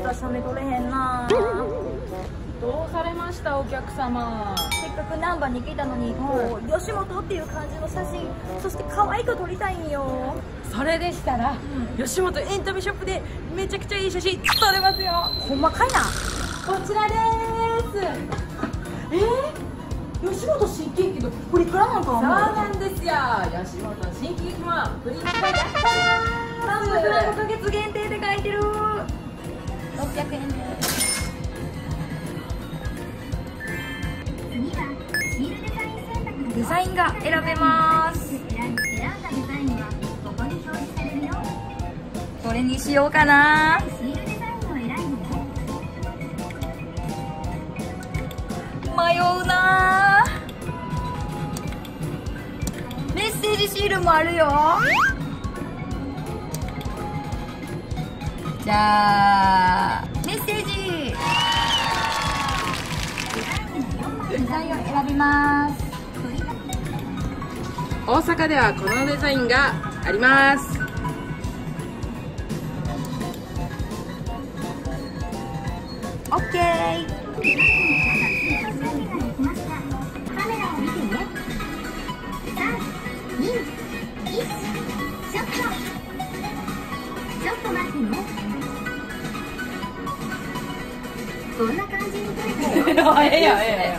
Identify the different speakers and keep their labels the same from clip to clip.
Speaker 1: った写メ撮れへんな。
Speaker 2: どうされましたお客様。
Speaker 1: せっかく難波に来たのに、こう吉本っていう感じの写真、そして可愛く撮りたいんよ。
Speaker 2: それでしたら、吉本エンタメショップでめちゃくちゃいい写真撮れますよ。
Speaker 1: ほんまかいな。
Speaker 2: こちらです。
Speaker 1: 吉本新喜劇のプリクラなんか
Speaker 2: そうなんですよ。吉本新喜劇もプリクラやったー。
Speaker 1: 5ヶ月限定で書いてる。600円です。デザインが選べます。どれにしようかな。迷うな。メッセージシールもあるよ。じゃあメッセージデザインを選びます。
Speaker 2: 大阪ではこのデザインがあります。
Speaker 1: オッケー。
Speaker 3: カメラを見てね。3、2、1、ショット。ちょっと待ってね。こんな感じに撮れたよ。
Speaker 2: ええやんええやん。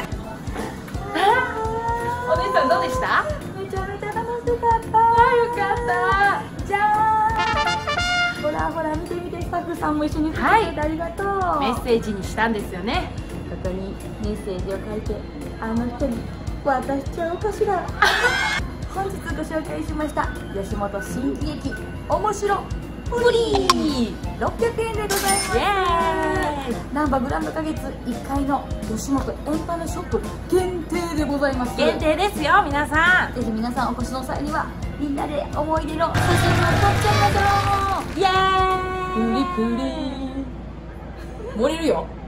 Speaker 2: お姉さんどうでした？
Speaker 1: めちゃめちゃ楽しかった。
Speaker 2: よかった。
Speaker 1: じゃーん。ほらほら見てみて、スタッフさんも一緒に撮ってくれてありがとう。
Speaker 2: メッセージにしたんですよね。
Speaker 1: ここにメッセージを書いて、あの人に渡しちゃおうかしら。本日ご紹介しました吉本新喜劇面白フリー600円でございます。
Speaker 2: イエーイ。
Speaker 1: 難波グランド花月1階の吉本エンタメショップ限定でございます。
Speaker 2: 限定ですよ皆さん。
Speaker 1: ぜひ皆さんお越しの際にはみんなで思い出の写真を撮っちゃいましょう。
Speaker 2: イエーイ。プリプリ。盛れるよ。